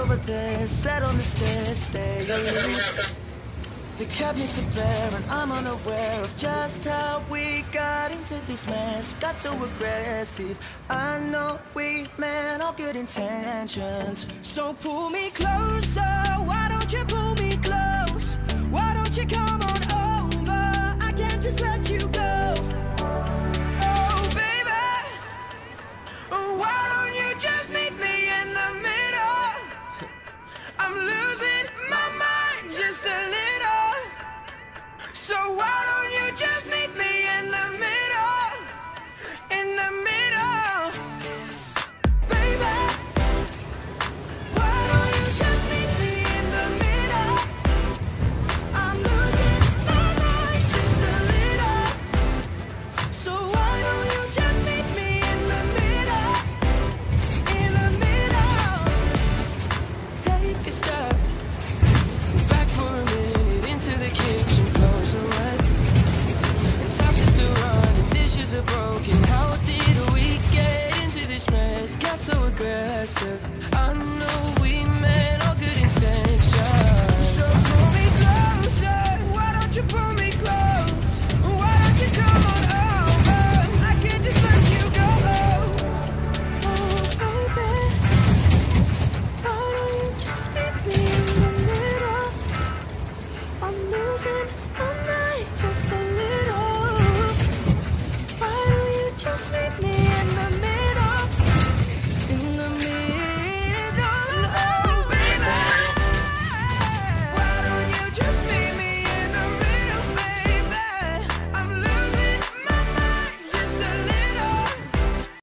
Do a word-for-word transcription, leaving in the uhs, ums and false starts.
over there, sat on the stairs, stay aloof. The cabinets are bare and I'm unaware of just how we got into this mess. Got so aggressive. I know we meant all good intentions. So pull me closer, why don't you pull me close? Why don't you come on?